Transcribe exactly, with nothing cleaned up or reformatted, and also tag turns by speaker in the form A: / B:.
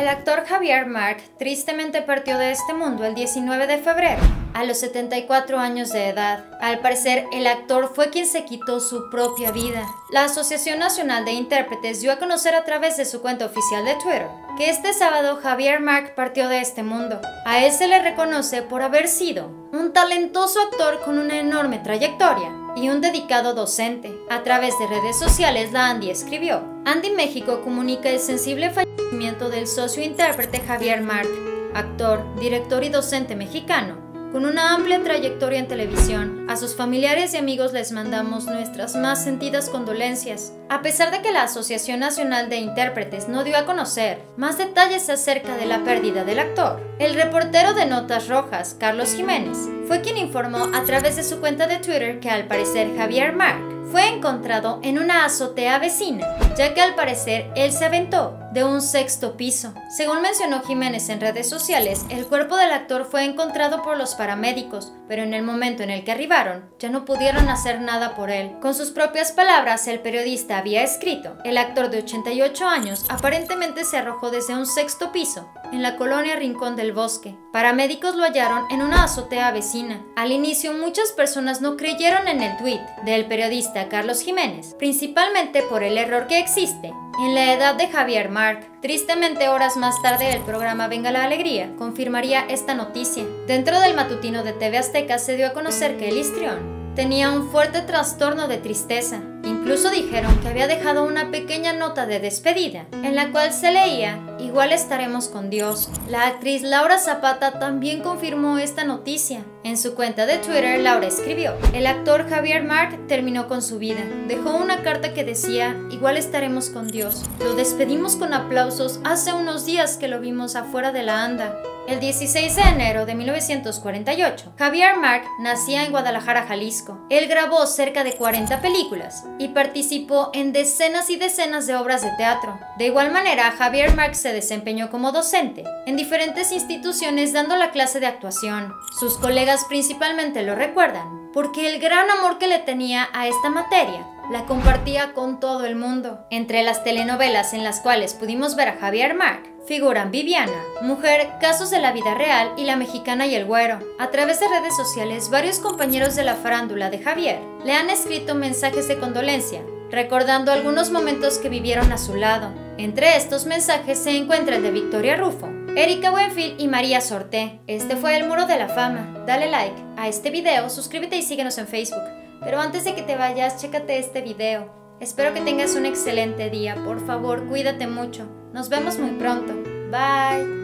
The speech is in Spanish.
A: El actor Javier Mark tristemente partió de este mundo el diecinueve de febrero, a los setenta y cuatro años de edad. Al parecer, el actor fue quien se quitó su propia vida. La Asociación Nacional de Intérpretes dio a conocer a través de su cuenta oficial de Twitter que este sábado Javier Mark partió de este mundo. A él se le reconoce por haber sido un talentoso actor con una enorme trayectoria y un dedicado docente. A través de redes sociales, la Andy escribió: Andy México comunica el sensible fallecimiento del socio intérprete Javier Mark, actor, director y docente mexicano, con una amplia trayectoria en televisión. A sus familiares y amigos les mandamos nuestras más sentidas condolencias. A pesar de que la Asociación Nacional de Intérpretes no dio a conocer más detalles acerca de la pérdida del actor, el reportero de Notas Rojas, Carlos Jiménez, fue quien informó a través de su cuenta de Twitter que al parecer Javier Mark fue encontrado en una azotea vecina, ya que al parecer él se aventó de un sexto piso. Según mencionó Jiménez en redes sociales, el cuerpo del actor fue encontrado por los paramédicos, pero en el momento en el que arribaron, ya no pudieron hacer nada por él. Con sus propias palabras, el periodista había escrito: el actor de ochenta y ocho años aparentemente se arrojó desde un sexto piso en la colonia Rincón del Bosque. Paramédicos lo hallaron en una azotea vecina. Al inicio, muchas personas no creyeron en el tuit del periodista Carlos Jiménez, principalmente por el error que existe en la edad de Javier Mark. Tristemente, horas más tarde, el programa Venga la Alegría confirmaría esta noticia. Dentro del matutino de T V Azteca se dio a conocer que el histrión tenía un fuerte trastorno de tristeza. Incluso dijeron que había dejado una pequeña nota de despedida, en la cual se leía: igual estaremos con Dios. La actriz Laura Zapata también confirmó esta noticia. En su cuenta de Twitter, Laura escribió: el actor Javier Mark terminó con su vida. Dejó una carta que decía: igual estaremos con Dios. Lo despedimos con aplausos hace unos días que lo vimos afuera de la anda. El dieciséis de enero de mil novecientos cuarenta y ocho, Javier Mark nacía en Guadalajara, Jalisco. Él grabó cerca de cuarenta películas y participó en decenas y decenas de obras de teatro. De igual manera, Javier Mark se desempeñó como docente en diferentes instituciones dando la clase de actuación. Sus colegas principalmente lo recuerdan porque el gran amor que le tenía a esta materia la compartía con todo el mundo. Entre las telenovelas en las cuales pudimos ver a Javier Mark figuran Viviana, Mujer, Casos de la Vida Real y La Mexicana y el Güero. A través de redes sociales, varios compañeros de la farándula de Javier le han escrito mensajes de condolencia, recordando algunos momentos que vivieron a su lado. Entre estos mensajes se encuentra el de Victoria Rufo, Erika Buenfil y María Sorté. Este fue el Muro de la Fama. Dale like a este video, suscríbete y síguenos en Facebook. Pero antes de que te vayas, chécate este video. Espero que tengas un excelente día. Por favor, cuídate mucho. Nos vemos muy pronto. Bye.